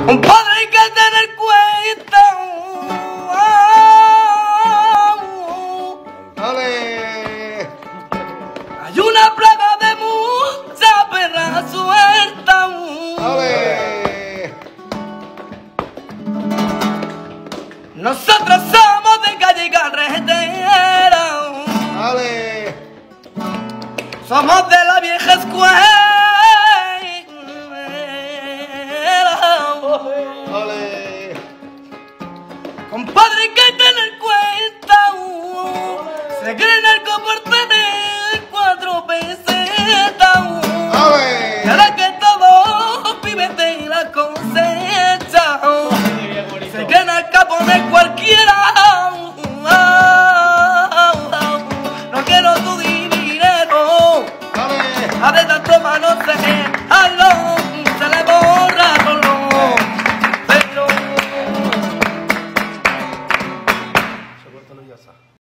Compadre, hay que tener cuenta. ¡Ale! Hay una plaga de mucha perra suelta. ¡Ale! Nosotros somos de calle carretera. ¡Ale! Somos de la vieja escuela. ¡Ale! Compadre, hay que tener cuenta. Se cree narco por tener 4 pesetas. ¡Ale! Y ahora que todos viven de la cosecha, se creen al capones cualquiera. No quiero tu dinero, a de tanto manosearlo, se le borra todo. Pero